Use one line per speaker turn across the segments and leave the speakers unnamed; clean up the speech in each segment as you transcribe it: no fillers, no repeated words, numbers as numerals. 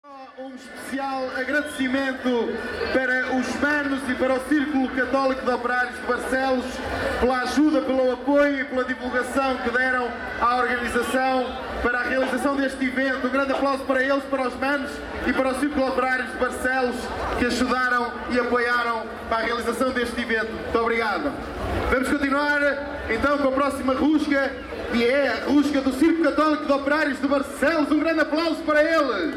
Um especial agradecimento para os manos e para o Círculo Católico de Operários de Barcelos pela ajuda, pelo apoio e pela divulgação que deram à organização para a realização deste evento. Um grande aplauso para eles, para os manos e para o Círculo Operários de Barcelos que ajudaram e apoiaram para a realização deste evento. Muito obrigado. Vamos continuar então com a próxima rusga, que é a rusga do Círculo Católico de Operários de Barcelos. Um grande aplauso para eles.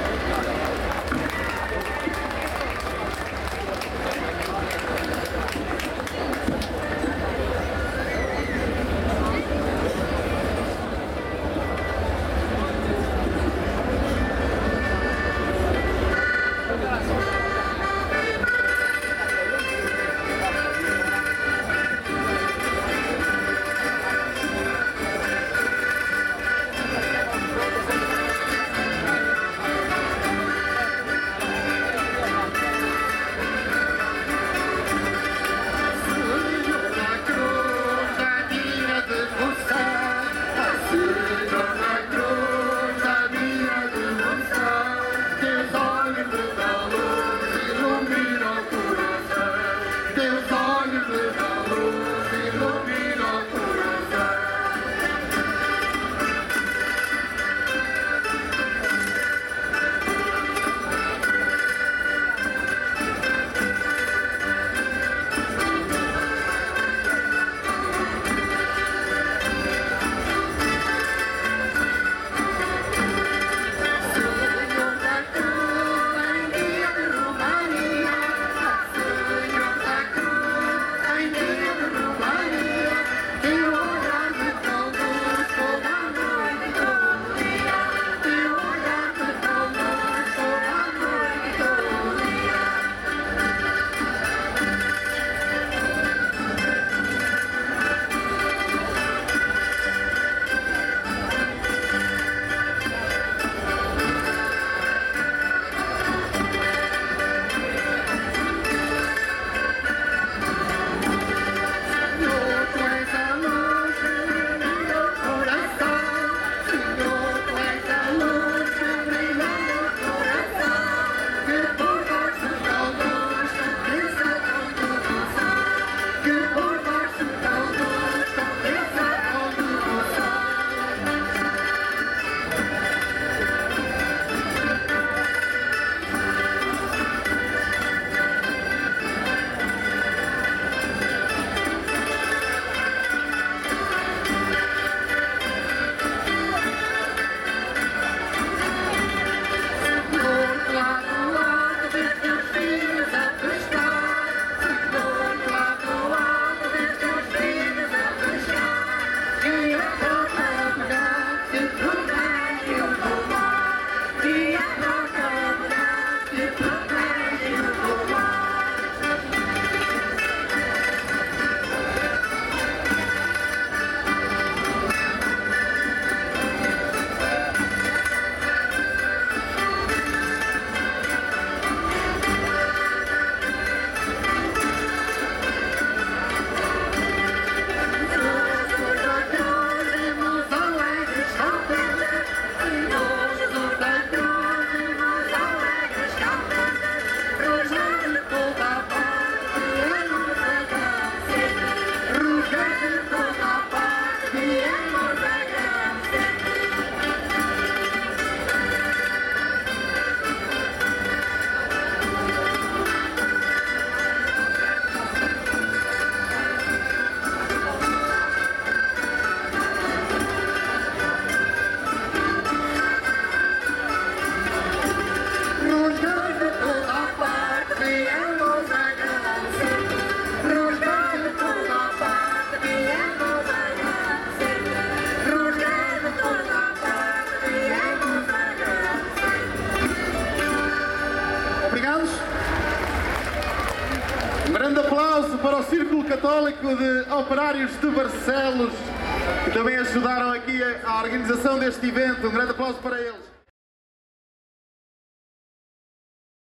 Um grande aplauso para o Círculo Católico de Operários de Barcelos, que também ajudaram aqui a organização deste evento. Um grande aplauso para eles.